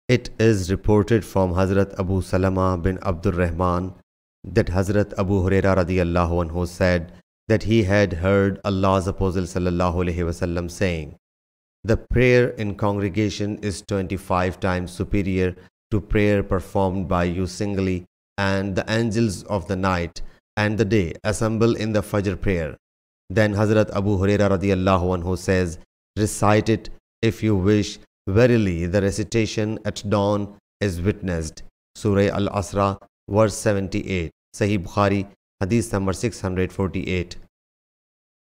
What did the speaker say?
It is reported from Hazrat Abu Salama bin Abdul Rahman that Hazrat Abu Huraira radiyallahu anhu said that he had heard Allah's Apostle sallallahu alaihi wasallam saying, "The prayer in congregation is 25 times superior to prayer performed by you singly, and the angels of the night and the day assemble in the Fajr prayer." Then Hazrat Abu Huraira radiyallahu anhu says, "Recite it if you wish. Verily, the recitation at dawn is witnessed." Surah Al-Asra, verse 78. Sahih Bukhari, Hadith number 648.